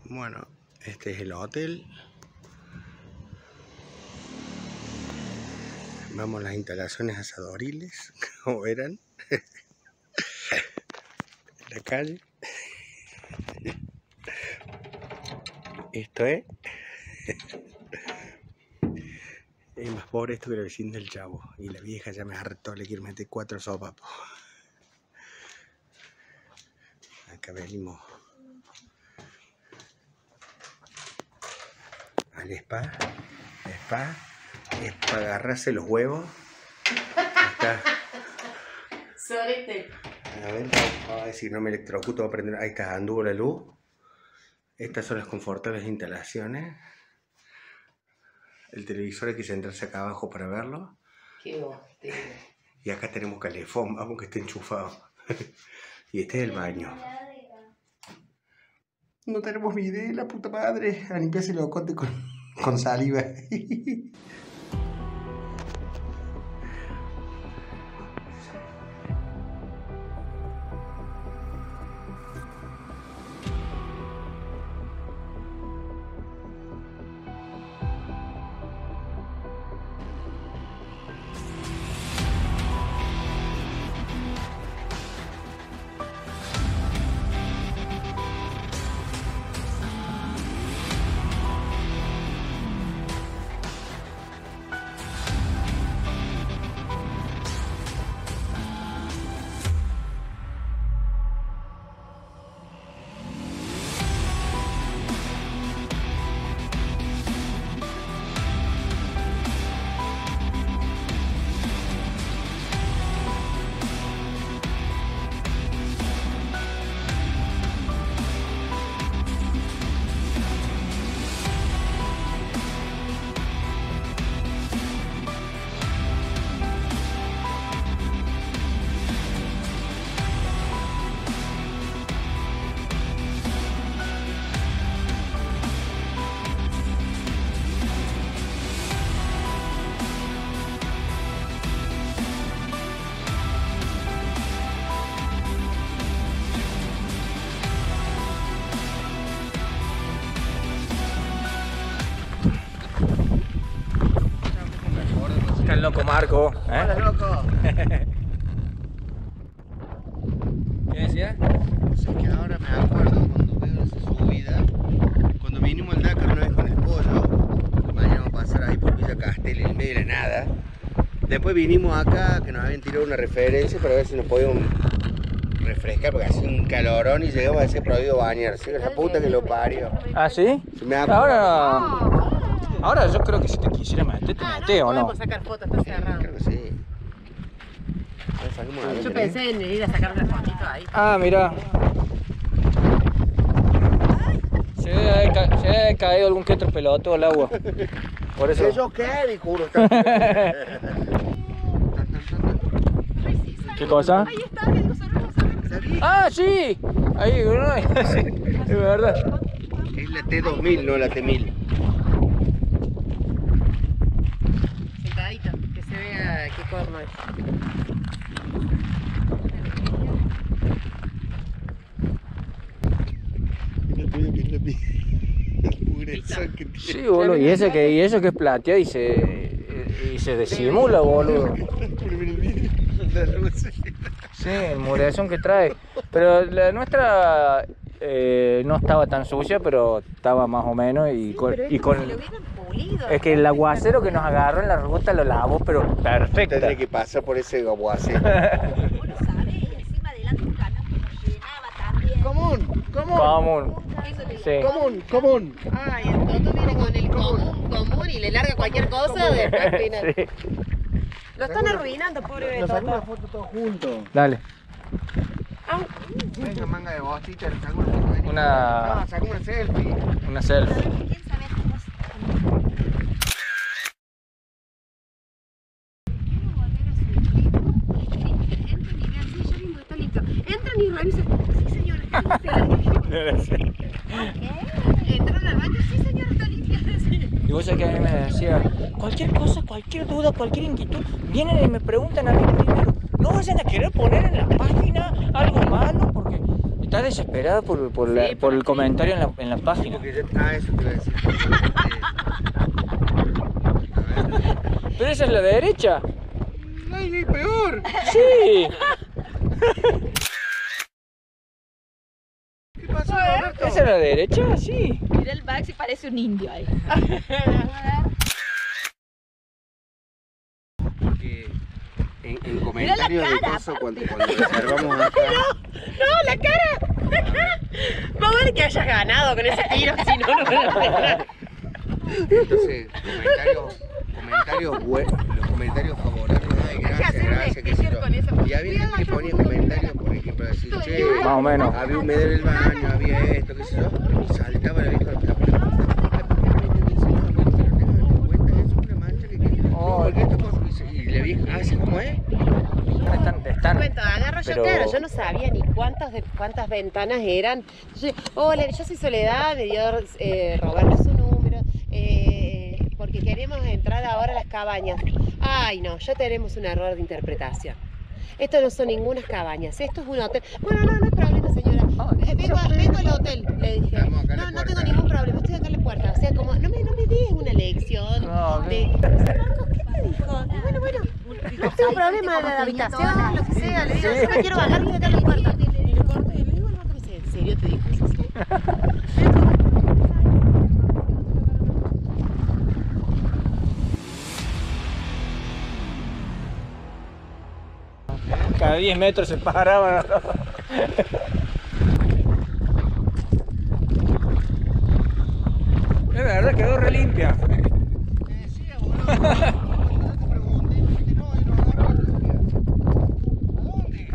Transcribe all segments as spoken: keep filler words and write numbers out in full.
Bueno, este es el hotel. Vamos a las instalaciones asadoriles, como verán. La calle. Esto es. Es más pobre esto que la vecina del Chavo. Y la vieja ya me hartó, le quiero meter cuatro sopapos. Acá venimos al spa. Spa. Es para agarrarse los huevos. Acá. Sorete. A ver, vamos a ver si no me electrocuto. Voy a prender. Ahí está, anduvo la luz. Estas son las confortables instalaciones. El televisor hay que sentarse acá abajo para verlo. Qué bostero. Y acá tenemos calefón, vamos que esté enchufado. Y este es el baño. No tenemos video, la puta madre. A limpiarse el ocote con, con saliva. Está el loco Marco, ¿eh? Hola, loco. ¿Qué decía? No sé, que ahora me acuerdo cuando veo esa subida. Cuando vinimos al Dakar una vez con el pollo, veníamos a pasar ahí por Villa Castel en medio de la nada. Después vinimos acá, que nos habían tirado una referencia para ver si nos podíamos refrescar, porque hacía un calorón y llegamos a ser prohibido bañarse. La puta que lo parió. ¿Ah, sí? Se me acuerdo. Ahora, ahora yo creo que si te quisiera meter, te Ah, metes, no, ¿o no? podemos sacar fotos, está cerrado. Creo que sí. A ver, saquemos la Yo ventana. pensé en ir a sacar una fotito ahí. Ah, mira. Se debe haber, ca se debe haber caído algún que otro peloto al agua. Por eso. ¿Yo qué? Mi culo está. ¿Qué cosa? Ahí está, digo, cerramos, cerramos. Ah, sí. Ahí, ¿no? Sí, es verdad. Es la T dos mil, no la T mil. Sentadito, que se vea qué corno es. Sí, boludo. Y ese que, y eso que es plateado y se, y se disimula, boludo. Sí, el murezón que trae. Pero la nuestra eh, no estaba tan sucia, pero estaba más o menos. Y Sí, con, pero es y como con si lo hubieran pulido. es que el aguacero que nos agarró en la ruta lo lavó, pero perfecta. Tendré que pasar por ese aguacero. Uno sabe, y encima adelante un camión que nos llenaba también. Común, común. Común. Eso le Sí. Común, común. Ay, el Toto viene con el común, común y le larga cualquier cosa después al final. Sí. Lo están arruinando, pobre Nos sacamos una Toto. foto todos juntos. Dale. Au. Venga, manga de bostita, le sacamos una foto. Una, No, sacamos una selfie. una selfie. ¿Quién sabe cómo se... Entran y revisan. Sí, señora, está limpia. Entran al baño. Sí, señora, está limpia. Y vos sabés que a mí me decía, cualquier cosa, cualquier duda, cualquier inquietud, vienen y me preguntan a mí primero. No vayan a querer poner en la página algo malo, porque está desesperada por, por, la- Sí, por por el la comentario en la, en la página. Porque ya- ah, eso te iba a decir. Pero esa es la derecha. ¡Ay, ni peor! Sí. ¿Qué pasó, Roberto? ¿Esa es la derecha? Sí. Mira el Maxi, parece un indio ahí. Porque en, en Mira comentarios la de cara, cosas, cuando, cuando reservamos acá, No, la cara. Más vale que hayas ganado con ese tiro, si no, no me lo esperaba. entonces, comentarios, comentarios bue- los comentarios favorables, ay, gracias, hacer un gracias, qué sé sticker yo. con eso. Y había gente que ponía comentarios, por ejemplo, decir, che, Más o menos. había humedad en el baño, había esto, qué sé yo, y saltaba la vieja al capítulo. Ay, ¿por qué no me dice, no, no, pero tengan en cuenta, es una mancha que tiene. No, porque esto cosa, dice, y la vieja, ah, ¿sí cómo es? Están, están. Cuento, agarro yo, Pero- claro, yo no sabía ni cuántas, de, cuántas ventanas eran. Yo, hola, yo soy Soledad, me dio eh, Roberto su número, eh, porque queremos entrar ahora a las cabañas. Ay, no, ya tenemos un error de interpretación. Esto no son ninguna cabañas, esto es un hotel. Bueno, no, no hay problema, señora. Eh, Vengo, a- vengo al hotel, le dije. Estamos acá en la No, no puerta. tengo ningún problema, estoy acá en la puerta. O sea, como, no me, no me des una lección No, de... Marcos, ¿qué te dijo? Y bueno, bueno, no tengo problema de la habitación, lo que sea. Le digo, yo me quiero bajar, quiero acá en la puerta. Y lo corto y le digo, no, me dice, ¿en serio te dijo eso? Sí. Cada diez metros se paraban. Es verdad, quedó re limpia. Te decía, boludo, cuando yo te pregunté, me dijiste, no, yo no agarro la lluvia. ¿A dónde?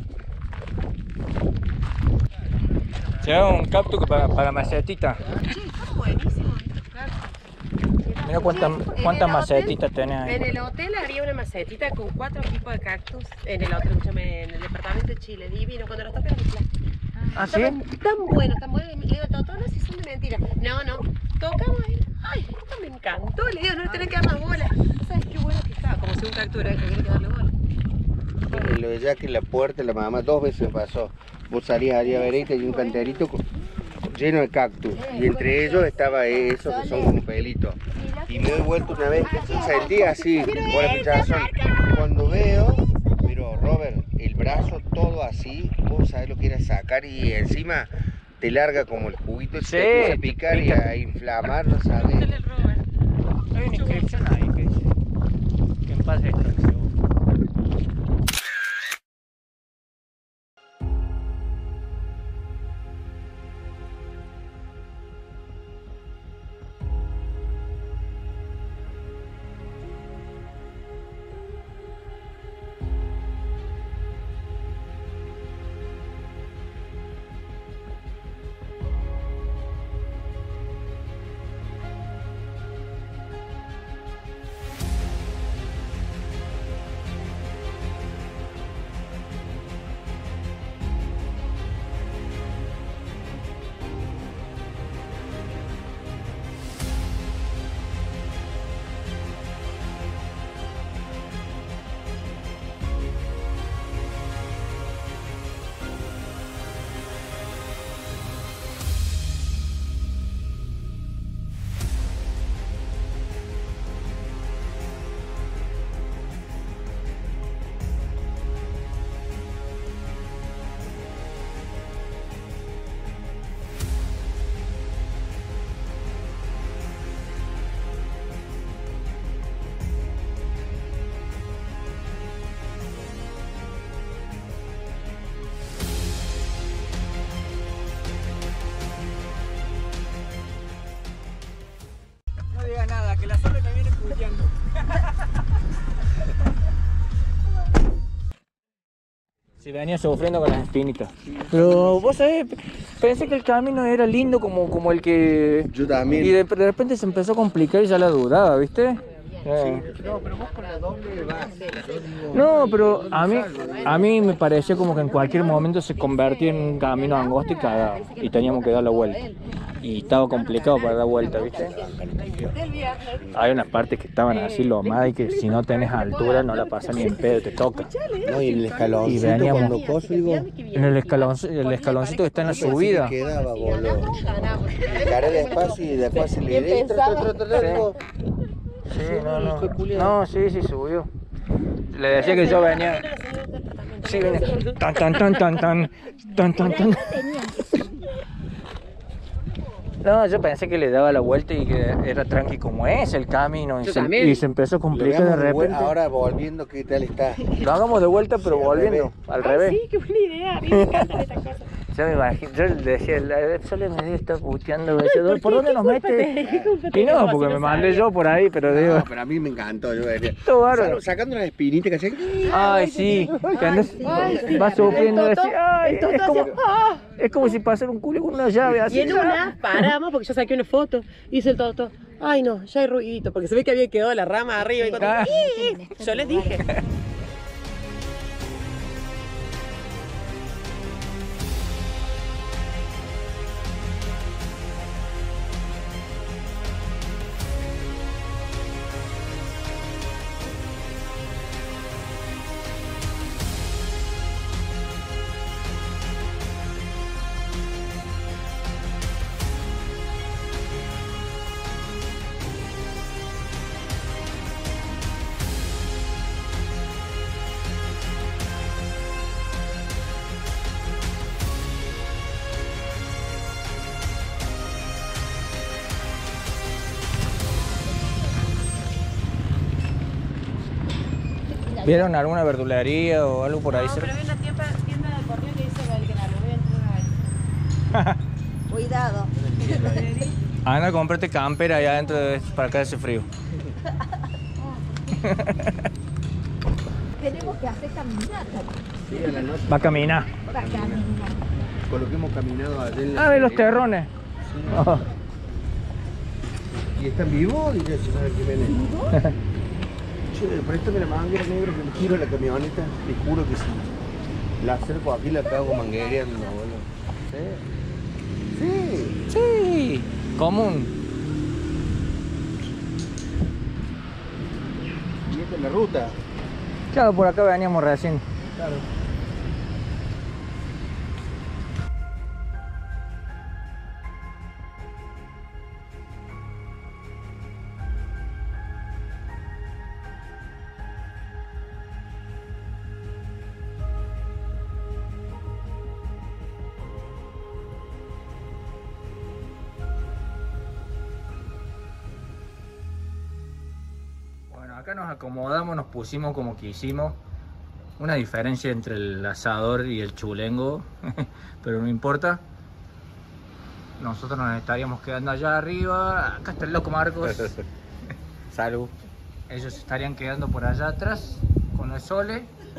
Lleva un cactus para, para macetita. Está buenísimo estos cactus. Mira cuántas Sí, en cuántas el macetitas hotel- tenés ahí. En el hotel había una macetita con cuatro tipos de cactus. En el hotel, escúchame, en el departamento de Chile, divino. Cuando los tocan los plástico. ¿Ah, sí? Tan buenos, tan buenos. Le digo, totonas si son de mentira. No, no. Tocamos ahí. Ay, esto me encantó. Le digo, no le tenés que dar más bola. ¿Sabes qué bueno que estaba? Como si un cactus era el que tiene que darle bola. En lo de Jack en la puerta, la mamá dos veces me pasó. Vos salías allá a verita y un canterito con- con- lleno de cactus. Y entre ellos estaba eso que son como pelitos. Y me doy vuelta una vez que sentía así, por la pinchazón. Cuando veo, pero Robert, el brazo todo así, vos sabés lo que era sacar y encima te larga como el juguito, Sí, se te empieza a picar y pica. a inflamar, ¿no sabés? Hay una inscripción ahí que dice que en paz descanse. No diga nada, que la sombra me viene puteando. Si venía sufriendo con las espinitas. Pero vos sabés, pensé que el camino era lindo como, como el que... Yo también. Y de, de repente se empezó a complicar y ya la dudaba, ¿viste? Eh. No, pero vos con la doble vas. Yo digo, No, pero a mí, a mí me parecía como que en cualquier momento se convertía en un camino angosto y cagado. Y teníamos que dar la vuelta. y estaba complicado para dar vuelta, ¿viste? Hay unas partes que estaban así lomadas y que si no tenés altura no la pasas ni en pedo, te toca. No, y el escaloncito Y veníamos- cuando coso, digo, En el, escalon, el escaloncito que está en la subida. así quedaba, boludo. Caré despacio y después se le Bien di. pensado. Sí, no, no. No, sí, sí, subió. Le decía que yo venía. Sí, venía. Tan, tan, tan, tan, tan. Tan, tan, tan. Tenían que subir. No, yo pensé que le daba la vuelta y que era tranqui como es el camino. Y, Yo se, también. y se empezó a Lo complicar veamos de de vuel- repente. ahora volviendo, ¿qué tal está? Lo hagamos de vuelta, pero Sí, al volviendo. Al revés. Sí, qué buena idea. A mí me encantan estas cosas. Yo me imagino, yo le decía, la- solo me dio estar puteando, me decía, ¿por ¿por qué? dónde ¿Qué nos culpa mete? tenés? ¿Qué culpa Y tenés? no, Como porque si me no mandé sabía. yo por ahí, pero digo, No, pero a mí me encantó, yo venía. todo bárbaro. Sal- Sacando las espinitas que hacían. Ay, sí, que andas, Ay, sí. vas sufriendo, El Toto- decís, ay, el Toto es como, hacía, ¡ah! es como si pasara un culo con una llave así. Y en una paramos porque yo saqué una foto. Y dice el Toto, ay no, ya hay ruidito. Porque se ve que había quedado la rama arriba. Y cuando- Ah. ¡Ih! Yo les dije. ¿Vieron alguna verdulería o algo por ahí No, pero cerca? había una tienda, tienda del correo que dice Belgrano. Voy a entrar ahí. Cuidado. Anda, cómprate camper allá adentro de, para que hace frío. Tenemos que hacer caminata Sí, a la noche. Va a caminar. para caminar. Con lo que hemos caminado ayer en la Ah, ve los feria. terrones. Sí. Oh. ¿Y están vivos? Dice, si sabe que viene. Che, préstame la manguera negra que me giro la camioneta. Te juro que si la acerco aquí la cago manguereando, boludo. Sí. Sí. Sí, común. Y esta es la ruta. Claro, por acá veníamos recién. Claro. Bueno, acá nos acomodamos, nos pusimos como quisimos. Una diferencia entre el asador y el chulengo, pero no importa. Nosotros nos estaríamos quedando allá arriba. Acá está el loco Marcos. Salud. Ellos se estarían quedando por allá atrás con el Sole.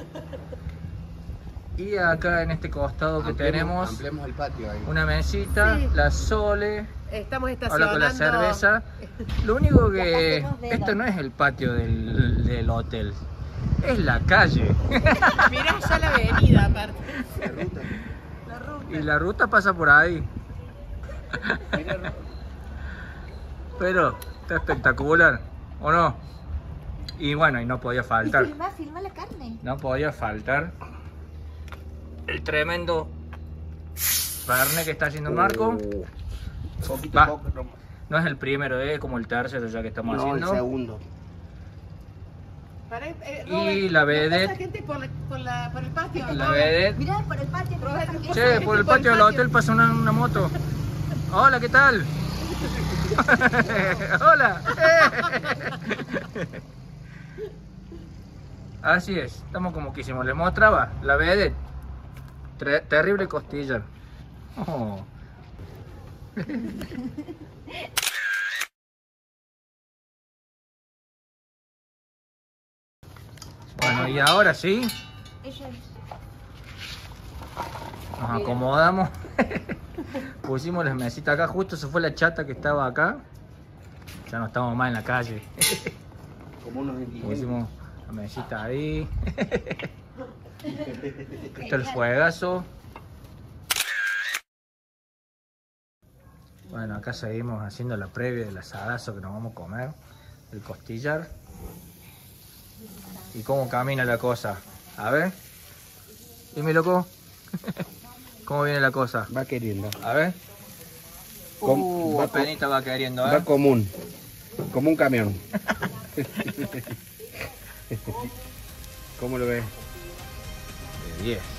Y acá en este costado que tenemos Ampliamos el patio ahí. una mesita, Sí. la Sole. Estamos Habla estacionando. con la cerveza. Lo único Ya que pasemos dedo. esto no es el patio del, del hotel, es la calle. Mirá ya la avenida aparte. La ruta. La ruta. Y la ruta pasa por ahí. Pero está espectacular, ¿o no? Y bueno, y no podía Y faltar. filma, filma la carne. No podía faltar el tremendo Fernet que está haciendo Marco. Uh, poquito Va. a poco, no, No es el primero, es como el tercero ya que estamos no, el haciendo. segundo. Pará, eh, Y Robert, la ¿no vedette. pasa gente por, la, por, la, por el patio? La Robert. vedette. Mirá, por el patio. no Roberto, pasa gente. Che, por el patio del hotel pasa una, una moto. Hola, ¿qué tal? Hola. Así es, estamos como quisimos. Les mostraba la vedette. Tre- terrible costilla. Oh. Bueno, y ahora sí, Ella es- nos acomodamos. Pusimos las mesitas acá, justo se fue la chata que estaba acá. Ya no estamos más en la calle. Como unos indigentes. Pusimos la mesita ahí. Está el fuegazo. Bueno, acá seguimos haciendo la previa del asadazo que nos vamos a comer, el costillar. ¿Y cómo camina la cosa? A ver. Dime, loco. ¿Cómo viene la cosa? Va queriendo. A ver. Com- Uh, va apenita va queriendo, ¿eh? Va común. Como un camión. ¿Cómo lo ves? De diez.